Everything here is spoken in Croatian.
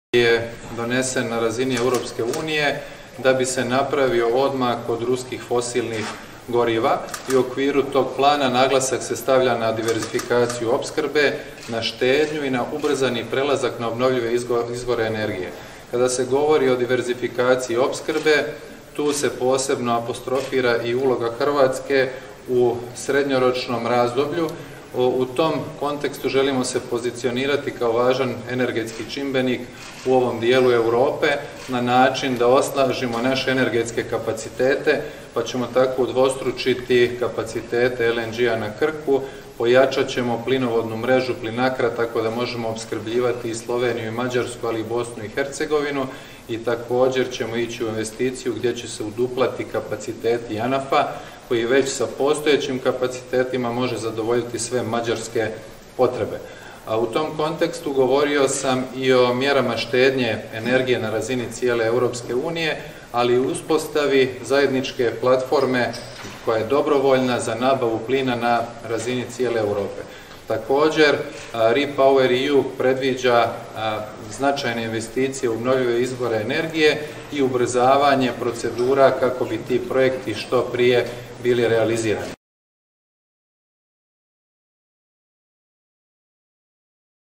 je donesen na razini Europske unije da bi se napravio odmak od ruskih fosilnih goriva i u okviru tog plana naglasak se stavlja na diverzifikaciju opskrbe, na štednju i na ubrzani prelazak na obnovljive izvore energije. Kada se govori o diverzifikaciji opskrbe, tu se posebno apostrofira i uloga Hrvatske u srednjoročnom razdoblju. U tom kontekstu želimo se pozicionirati kao važan energetski čimbenik u ovom dijelu Europe na način da osnažimo naše energetske kapacitete, pa ćemo tako udvostručiti kapacitete LNG-a na Krku, pojačat ćemo plinovodnu mrežu Plinakra tako da možemo opskrbljivati i Sloveniju i Mađarsku, ali i Bosnu i Hercegovinu, i također ćemo ići u investiciju gdje će se uduplati kapaciteti JANAF-a koji već sa postojećim kapacitetima može zadovoljiti sve mađarske potrebe. A u tom kontekstu govorio sam i o mjerama štednje energije na razini cijele Europske unije, ali i uspostavi zajedničke platforme koja je dobrovoljna za nabavu plina na razini cijele Europe. Također, REPowerEU predviđa značajne investicije u obnovljive izvore energije i ubrzavanje procedura kako bi ti projekti što prije bili realizirani.